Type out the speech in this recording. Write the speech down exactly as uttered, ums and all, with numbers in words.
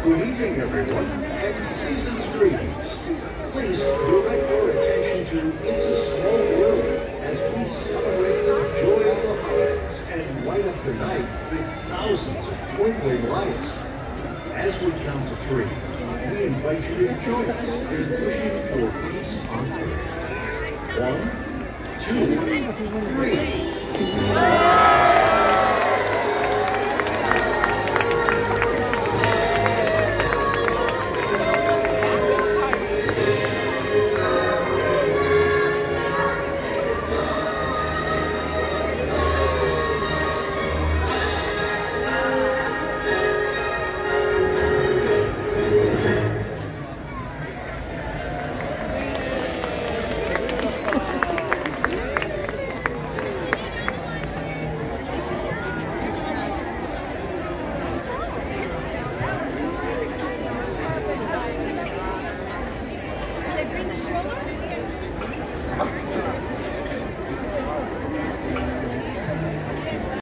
Good evening, everyone, and season's greetings. Please direct your attention to It's a Small World as we celebrate the joy of the holidays and light up the night with thousands of twinkling lights. As we count to three, we invite you to join us in wishing for peace on earth. One, two, three.